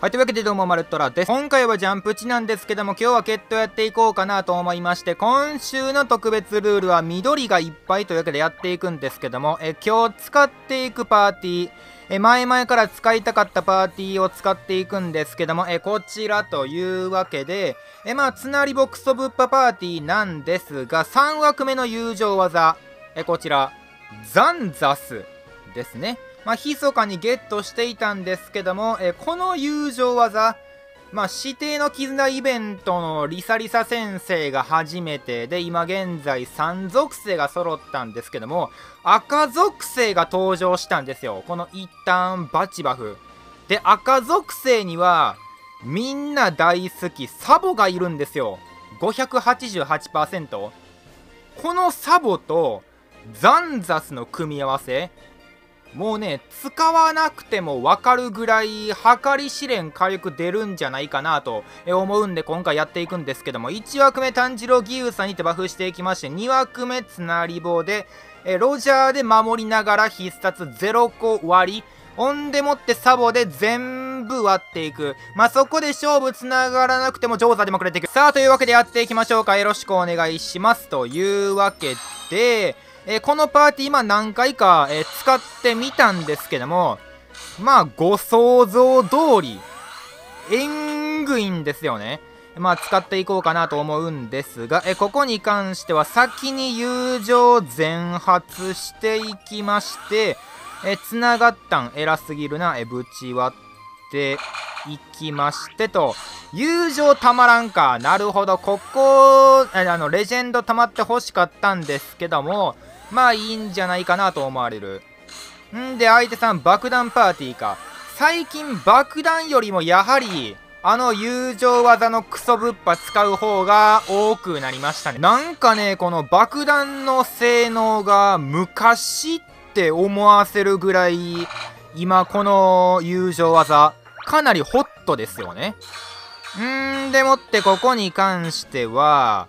はい、というわけでどうも、マルトラです。今回はジャンプ値なんですけども、今日は決闘やっていこうかなと思いまして、今週の特別ルールは緑がいっぱいというわけでやっていくんですけども、今日使っていくパーティー、前々から使いたかったパーティーを使っていくんですけども、こちらというわけで、つなりボクソブッパパーティーなんですが、3枠目の友情技、こちら、ザンザスですね。密かにゲットしていたんですけども、この友情技、指定の絆イベントのリサリサ先生が初めてで、今現在3属性が揃ったんですけども、赤属性が登場したんですよ。この一旦バチバフ。で、赤属性には、みんな大好きサボがいるんですよ。588%。このサボとザンザスの組み合わせ、もうね、使わなくてもわかるぐらい計り知れん火力出るんじゃないかなと思うんで、今回やっていくんですけども、1枠目炭治郎義勇さんにてバフしていきまして、2枠目つなり棒でロジャーで守りながら必殺0個割り、ほんでもってサボで全部割っていく。そこで勝負つながらなくても上座でもくれていく。さあ、というわけでやっていきましょうか。よろしくお願いします。というわけで、このパーティー何回か、使ってみたんですけども、ご想像通り、えんぐいんですよね。使っていこうかなと思うんですが、ここに関しては先に友情全発していきまして、つながったん偉すぎるな、ぶち割っていきましてと、友情たまらんか。なるほど、ここ、レジェンドたまって欲しかったんですけども、いいんじゃないかなと思われる。んで、相手さん爆弾パーティーか。最近爆弾よりもやはり、友情技のクソぶっぱ使う方が多くなりましたね。なんかね、この爆弾の性能が昔って思わせるぐらい、今この友情技、かなりホットですよね。でもってここに関しては、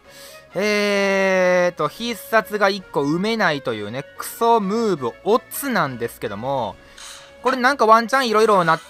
必殺が1個埋めないというね、クソムーブ、オッツなんですけども、これなんかワンチャンいろいろなって、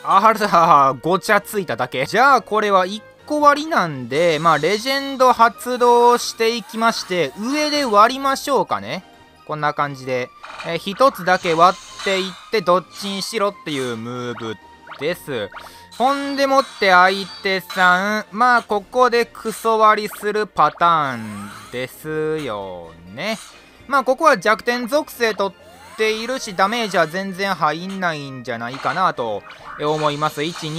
ごちゃついただけ。じゃあこれは1個割りなんで、レジェンド発動していきまして、上で割りましょうかね。こんな感じで。1つだけ割っていって、どっちにしろっていうムーブです。ほんでもって相手さん、ここでクソ割りするパターンですよね。ここは弱点属性取っているし、ダメージは全然入んないんじゃないかなと思います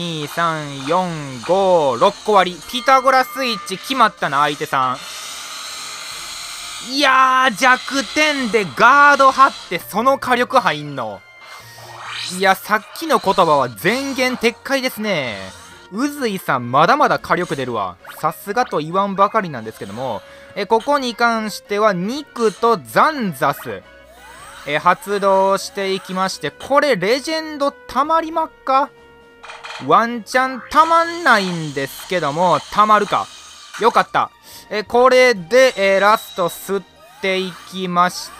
。1、2、3、4、5、6個割り。ピタゴラスイッチ決まったな、相手さん。いやー、弱点でガード張ってその火力入んの。いや、さっきの言葉は前言撤回ですね。うずいさん、まだまだ火力出るわ。さすがと言わんばかりなんですけども、ここに関しては、肉とザンザス、発動していきまして、これ、レジェンドたまりまっか？ワンチャンたまんないんですけども、たまるか。よかった。これで、ラスト吸っていきまして、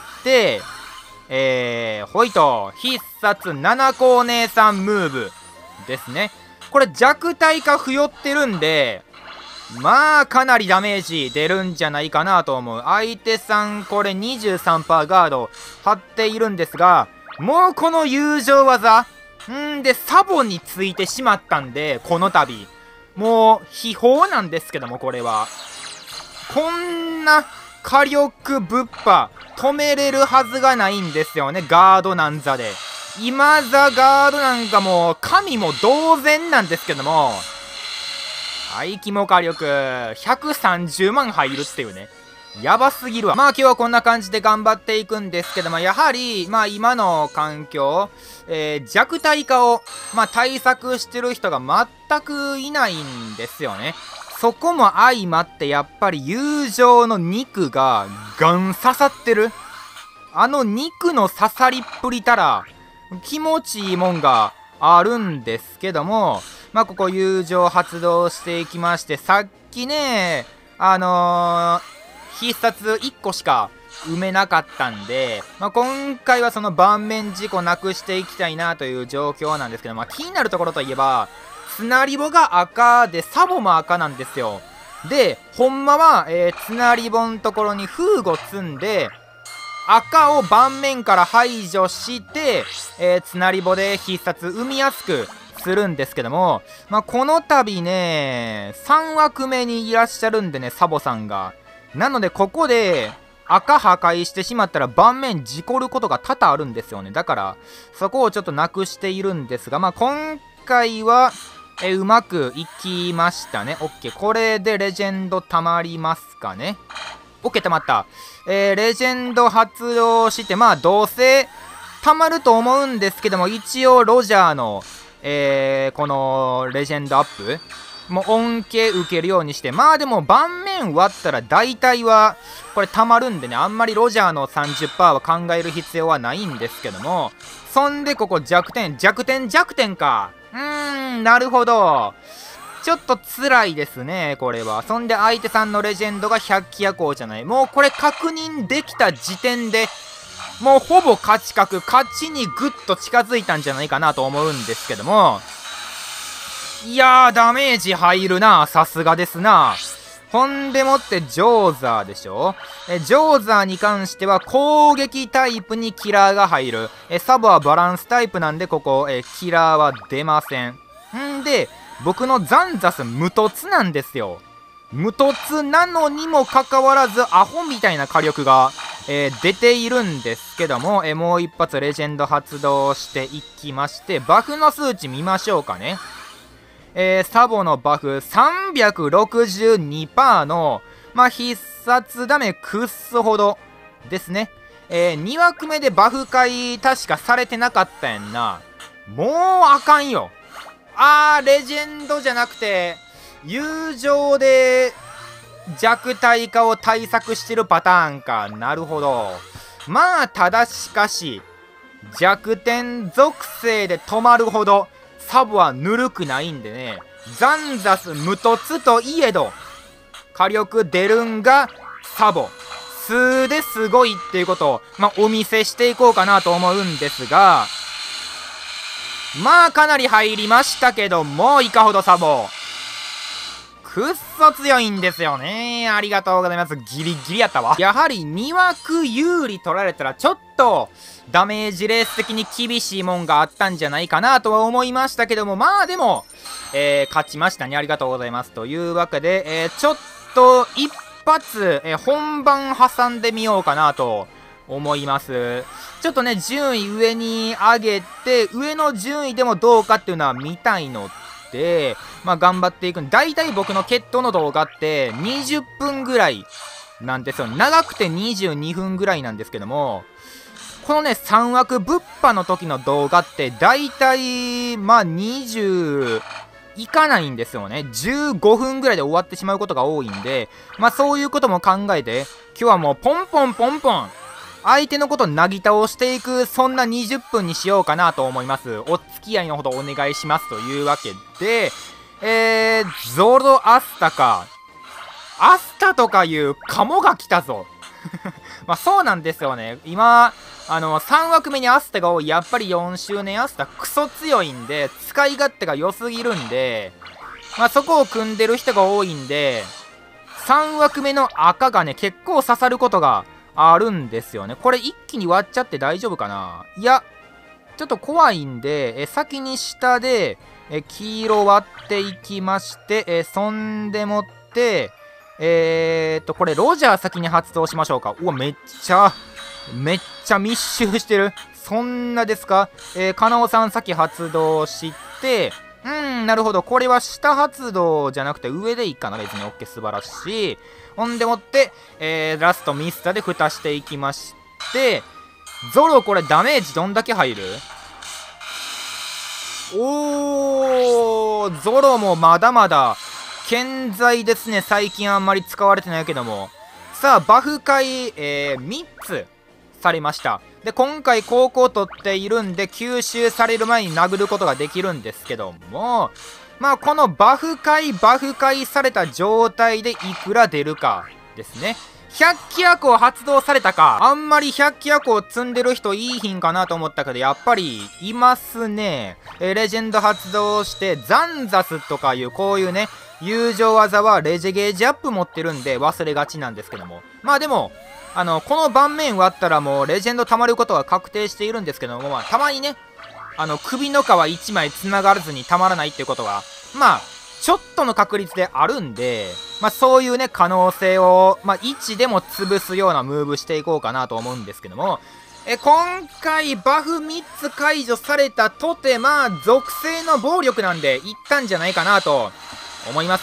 ほいと、必殺7個お姉さんムーブですね。これ弱体化不要ってるんで、かなりダメージ出るんじゃないかなと思う。相手さん、これ 23% ガード張っているんですが、もうこの友情技、で、サボについてしまったんで、この度。もう、秘宝なんですけども、これは。こんな火力ぶっぱ、止めれるはずがないんですよね、ガードなんざで。今ザガードなんかもう、神も同然なんですけども、肝火力、130万入るっていうね。やばすぎるわ。今日はこんな感じで頑張っていくんですけども、やはり、今の環境、弱体化を、対策してる人が全くいないんですよね。そこも相まってやっぱり友情の肉がガン刺さってる。肉の刺さりっぷりたら気持ちいいもんがあるんですけども、ここ友情発動していきまして、さっきね、必殺1個しか埋めなかったんで、今回はその盤面事故なくしていきたいなという状況なんですけど、気になるところといえば、 つなりぼが赤で、サボも赤なんですよ。で、ほんまは、つなりぼのところにフーゴ積んで、赤を盤面から排除して、つなりぼで必殺生みやすくするんですけども、まあ、この度ね、3枠目にいらっしゃるんでね、サボさんが。なので、ここで、赤破壊してしまったら盤面事故ることが多々あるんですよね。だから、そこをちょっとなくしているんですが、まあ、今回は、うまくいきましたね。OK。これでレジェンド溜まりますかね。OK、溜まった。レジェンド発動して、まあ、どうせ溜まると思うんですけども、一応、ロジャーの、この、レジェンドアップもう恩恵受けるようにして、まあでも盤面割ったら大体はこれ溜まるんでね、あんまりロジャーの 30% は考える必要はないんですけども、そんでここ弱点か。なるほど。ちょっと辛いですね、これは。そんで相手さんのレジェンドが100機夜行じゃない。もうこれ確認できた時点で、もうほぼ勝ち確、勝ちにぐっと近づいたんじゃないかなと思うんですけども、いやー、ダメージ入るな。さすがですな。ほんでもって、ジョーザーでしょ。ジョーザーに関しては、攻撃タイプにキラーが入る。サボはバランスタイプなんで、ここ、キラーは出ません。んで、僕のザンザス無凸なんですよ。無凸なのにもかかわらず、アホみたいな火力が、出ているんですけども、もう一発レジェンド発動していきまして、バフの数値見ましょうかね。サボのバフ 362% の、まあ、必殺ダメクッスほどですね。2枠目でバフ回確かされてなかったやんな。もうあかんよ。レジェンドじゃなくて、友情で弱体化を対策してるパターンか。なるほど。まあ、ただしかし、弱点属性で止まるほど、サボはぬるくないんでね、ザンザス無凸といえど、火力出るんがサボ。数ですごいっていうことを、まあ、お見せしていこうかなと思うんですが、まあ、かなり入りましたけども、いかほどサボ。くっそ強いんですよね。ありがとうございます。ギリギリやったわ。やはり2枠有利取られたらちょっとダメージレース的に厳しいもんがあったんじゃないかなとは思いましたけども、まあでも、勝ちましたね。ありがとうございます。というわけで、ちょっと一発、本番挟んでみようかなと思います。ちょっとね、順位上に上げて、上の順位でもどうかっていうのは見たいので、まあ頑張っていく。大体僕の決闘の動画って20分ぐらいなんですよ。長くて22分ぐらいなんですけども、このね、3枠ぶっぱの時の動画って大体、まあ20いかないんですよね。15分ぐらいで終わってしまうことが多いんで、まあそういうことも考えて、今日はもうポンポンポンポン、相手のことをなぎ倒していく、そんな20分にしようかなと思います。お付き合いのほどお願いしますというわけで、ゾロアスタか。アスタとかいうカモが来たぞ。まあそうなんですよね。今、3枠目にアスタが多い。やっぱり4周年アスタクソ強いんで、使い勝手が良すぎるんで、まあそこを組んでる人が多いんで、3枠目の赤がね、結構刺さることがあるんですよね。これ一気に割っちゃって大丈夫かな。いや、ちょっと怖いんで、先に下で、黄色割っていきまして、そんでもって、これロジャー先に発動しましょうか。うわ、めっちゃ密集してる。そんなですか。カナオさん先発動して、なるほど。これは下発動じゃなくて上でいいかな。別に OK、素晴らしい。ほんでもって、ラストミスタで蓋していきまして、ゾロこれダメージどんだけ入る？ゾロもまだまだ健在ですね。最近あんまり使われてないけども。さあ、バフ回、3つされました。で、今回高校取っているんで、吸収される前に殴ることができるんですけども、まあ、このバフ回された状態でいくら出るかですね。 100気圧を発動されたか。あんまり100気圧を積んでる人いいひんかなと思ったけど、やっぱりいますね。レジェンド発動してザンザスとかいうこういうね、友情技はレジゲージアップ持ってるんで忘れがちなんですけども。まあでも、この盤面割ったらもうレジェンド溜まることは確定しているんですけども、まあたまにね、首の皮1枚繋がらずに溜まらないっていうことが、まあ、ちょっとの確率であるんで、まあそういうね、可能性を、まあ1でも潰すようなムーブしていこうかなと思うんですけども、今回バフ3つ解除されたとて、まあ属性の暴力なんでいったんじゃないかなと思います。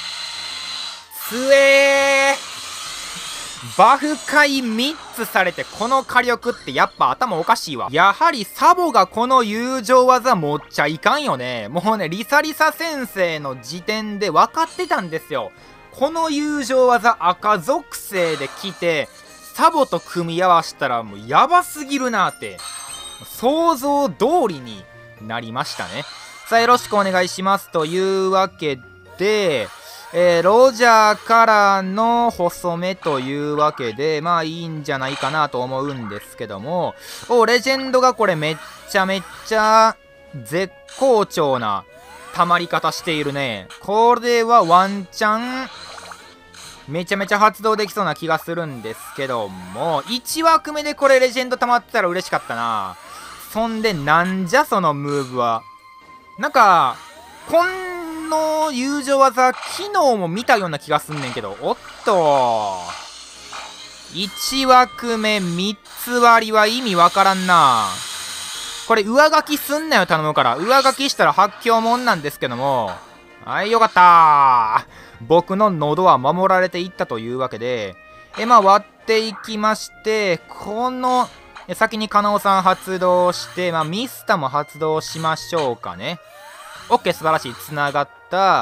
バフ回3つされてこの火力ってやっぱ頭おかしいわ。やはりサボがこの友情技持っちゃいかんよね。もうね、リサリサ先生の時点で分かってたんですよ。この友情技赤属性で来て、サボと組み合わせたらもうやばすぎるなって、想像通りになりましたね。さあよろしくお願いしますというわけで、ロジャーからの細めというわけで、まあいいんじゃないかなと思うんですけども、レジェンドがこれめっちゃ絶好調な溜まり方しているね。これはワンチャン、めちゃめちゃ発動できそうな気がするんですけども、1枠目でこれレジェンド溜まってたら嬉しかったな。そんで、なんじゃそのムーブは。なんか、この友情技、昨日も見たような気がすんねんけど、おっと。1枠目3つ割りは意味わからんな。これ上書きすんなよ頼むから。上書きしたら発狂もんなんですけども。はい、よかったー。僕の喉は守られていったというわけで、まあ割っていきまして、この、先にカナオさん発動して、まあミスタも発動しましょうかね。オッケー、素晴らしい。つながった。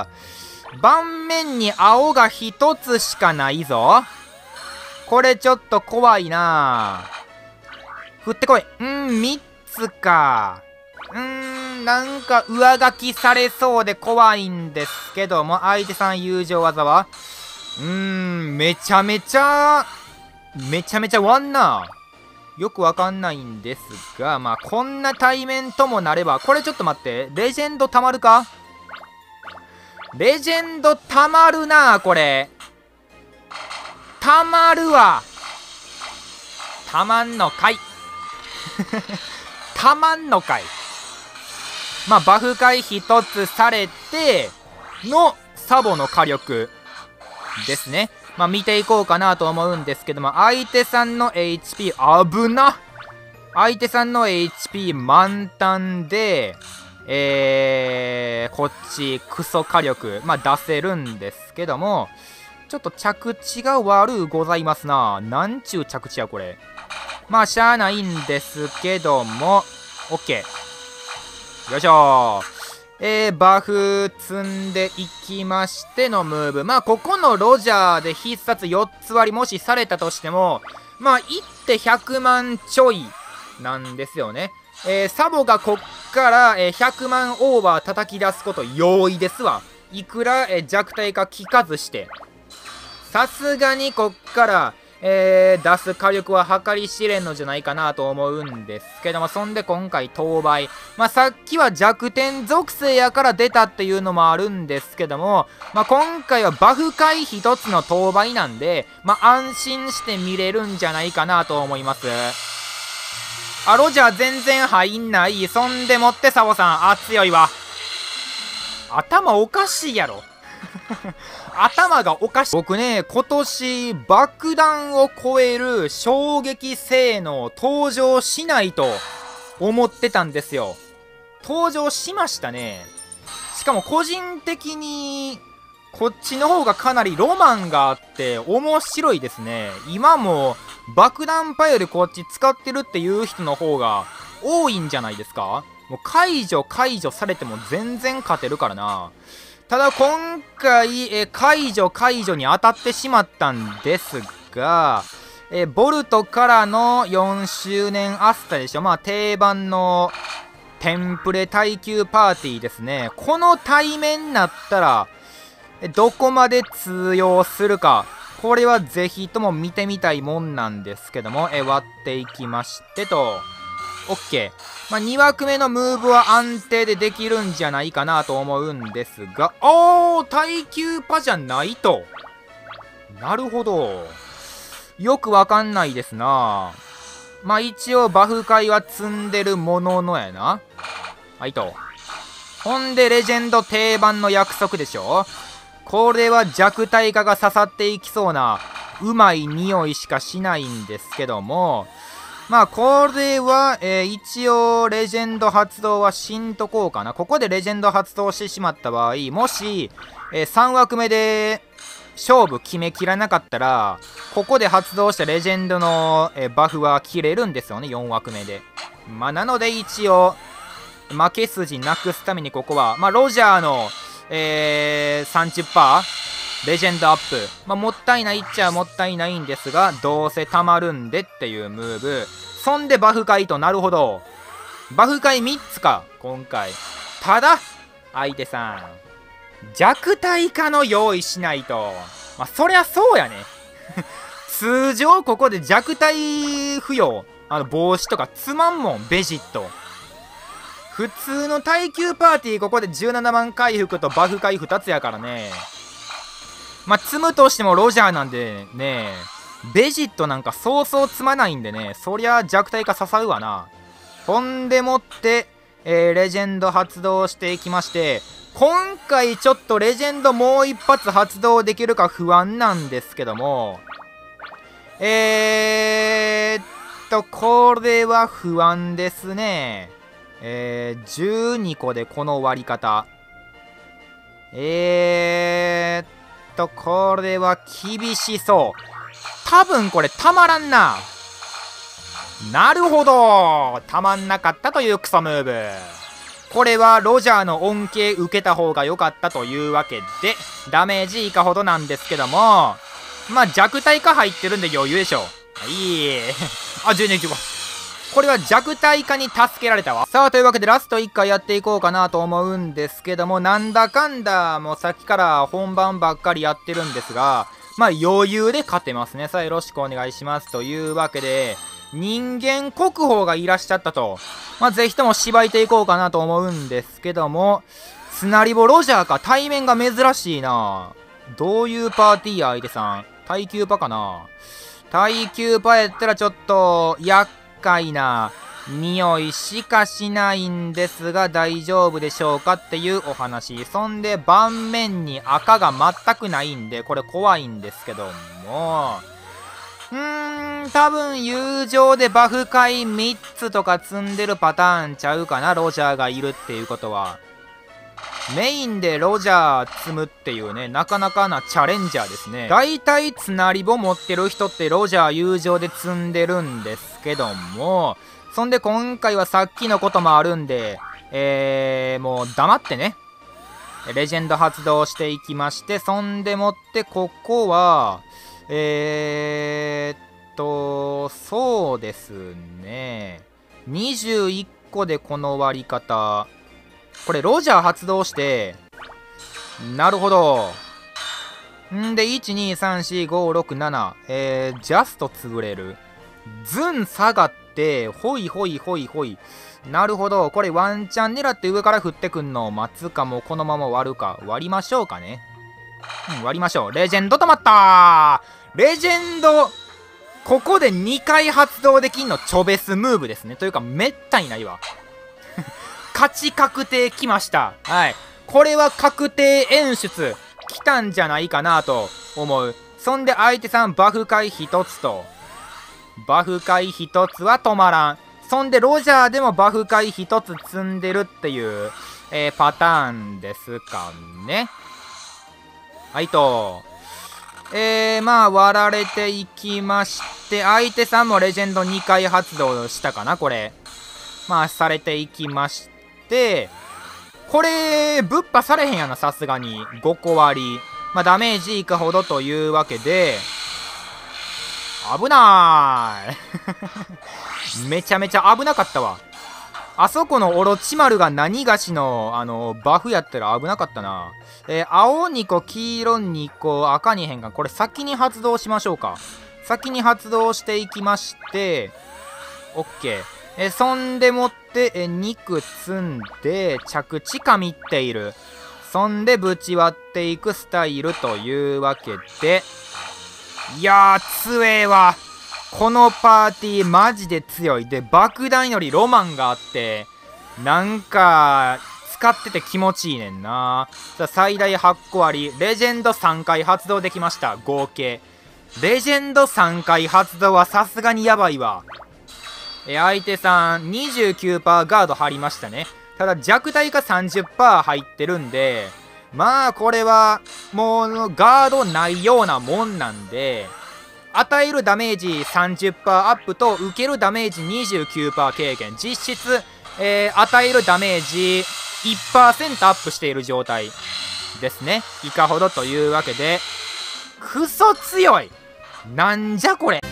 盤面に青が1つしかないぞ。これちょっと怖いな。振ってこい。3つか。なんか上書きされそうで怖いんですけども、相手さん友情技はめちゃめちゃワンな。よくわかんないんですが、まあこんな対面ともなれば、これちょっと待って、レジェンドたまるか？レジェンドたまるな、これ。たまるわ。たまんのかい。たまんのかい。まあ、バフ回1つされてのサボの火力ですね。まあ、見ていこうかなと思うんですけども、相手さんの HP、危な！相手さんの HP 満タンで、こっちクソ火力、まあ、出せるんですけども、ちょっと着地が悪うございますな。なんちゅう着地やこれ。まあしゃあないんですけども、 OK。 よいしょー。バフ積んでいきましてのムーブ。まあここのロジャーで必殺4つ割りもしされたとしても、まあ1手100万ちょいなんですよね。サボがこっから、100万オーバー叩き出すこと容易ですわ。いくら、弱体化効かずして。さすがにこっから、出す火力は計り知れんのじゃないかなと思うんですけども、そんで今回当倍。まあさっきは弱点属性やから出たっていうのもあるんですけども、まあ今回はバフ回1つの当倍なんで、まあ安心して見れるんじゃないかなと思います。ロジャー全然入んない。そんでもってサボさん、強いわ。頭おかしいやろ。頭がおかしい。僕ね、今年爆弾を超える衝撃性能登場しないと思ってたんですよ。登場しましたね。しかも個人的にこっちの方がかなりロマンがあって面白いですね。今も爆弾パよりこっち使ってるっていう人の方が多いんじゃないですか？もう解除されても全然勝てるからな。ただ今回、解除に当たってしまったんですが、ボルトからの4周年アスタでしょ。まあ定番のテンプレ耐久パーティーですね。この対面になったら、どこまで通用するか。 これはぜひとも見てみたいもんなんですけども、割っていきましてと、OK。まあ、2枠目のムーブは安定でできるんじゃないかなと思うんですが、耐久パじゃないと。なるほど。よくわかんないですな。まあ、一応バフ回は積んでるもののやな。はいと。ほんで、レジェンド定番の約束でしょ。これは弱体化が刺さっていきそうな、うまい匂いしかしないんですけども、まあ、これは、一応、レジェンド発動はしんとこうかな。ここでレジェンド発動してしまった場合、もし、3枠目で、勝負決めきらなかったら、ここで発動したレジェンドの、バフは切れるんですよね、4枠目で。まあ、なので一応、負け筋なくすためにここは、まあ、ロジャーの、30%レジェンドアップ。まあ、もったいないっちゃもったいないんですが、どうせ溜まるんでっていうムーブ。そんでバフ回と、なるほど。バフ回3つか、今回。ただ、相手さん、弱体化の用意しないと。まあ、そりゃそうやね。通常ここで弱体不要。帽子とかつまんもん、ベジット。普通の耐久パーティーここで17万回復とバフ回2つやからね。まあ、積むとしてもロジャーなんでね、ベジットなんかそうそう積まないんでね、そりゃ弱体化刺さるわな。ほんでもって、レジェンド発動していきまして、今回ちょっとレジェンドもう一発発動できるか不安なんですけども、これは不安ですね。12個でこの割り方。これは厳しそう。多分これたまらんな。なるほど。たまんなかったというクソムーブ。これはロジャーの恩恵受けた方が良かったというわけで、ダメージ以下ほどなんですけども、まあ弱体化入ってるんで余裕でしょ。いい。12個。これは弱体化に助けられたわ。さあ、というわけでラスト1回やっていこうかなと思うんですけども、なんだかんだ、もうさっきから本番ばっかりやってるんですが、まあ余裕で勝てますね。さあ、よろしくお願いします。というわけで、人間国宝がいらっしゃったと。まあ、ぜひともしばいていこうかなと思うんですけども、スナリボロジャーか。対面が珍しいな。どういうパーティーや、相手さん。耐久パかな。耐久パやったらちょっと、厄介な匂いしかしないんですが、大丈夫でしょうかっていうお話。そんで、盤面に赤が全くないんで、これ怖いんですけども、多分友情でバフ回3つとか積んでるパターンちゃうかな、ロジャーがいるっていうことは。メインでロジャー積むっていうね、なかなかなチャレンジャーですね。だいたいつなりぼ持ってる人ってロジャー友情で積んでるんですけども、そんで今回はさっきのこともあるんで、もう黙ってね、レジェンド発動していきまして、そんでもってここは、そうですね。21個でこの割り方。これ、ロジャー発動して、なるほど。んで、1、2、3、4、5、6、7。ジャスト潰れる。ズン下がって、ほいほいほいほい。なるほど。これ、ワンチャン狙って上から降ってくんのを待つか、もうこのまま割るか。割りましょうかね。割りましょう。レジェンド止まったー。レジェンド、ここで2回発動できんのチョベスムーブですね。というか、めったにないわ。勝ち確定きました。はい。これは確定演出、来たんじゃないかなと思う。そんで相手さんバフ回1つと、バフ回1つは止まらん。そんでロジャーでもバフ回1つ積んでるっていう、パターンですかね。はいと。まあ、割られていきまして、相手さんもレジェンド2回発動したかな、これ。まあ、されていきまして、これ、ぶっ破されへんやな、さすがに。5個割り。まあ、ダメージいかほどというわけで、危なーい。めちゃめちゃ危なかったわ。 あそこのオロチマルが何がしの、バフやったら危なかったな。青2個、黄色2個、赤に変換。これ先に発動しましょうか。先に発動していきまして、OK。そんでもって、肉積んで、着地かみっている。そんで、ぶち割っていくスタイルというわけで、いやー、強えわ。このパーティー、マジで強い。で、爆弾よりロマンがあって、なんか、使ってて気持ちいいねんな。さあ、最大8個割り。レジェンド3回発動できました。合計。レジェンド3回発動はさすがにやばいわ。相手さん 29% ガード張りましたね。ただ弱体が 30% 入ってるんで、まあこれはもうガードないようなもんなんで、与えるダメージ 30% アップと受けるダメージ 29% 軽減。実質、与えるダメージ 1% アップしている状態ですね。いかほどというわけで、クソ強い。なんじゃこれ。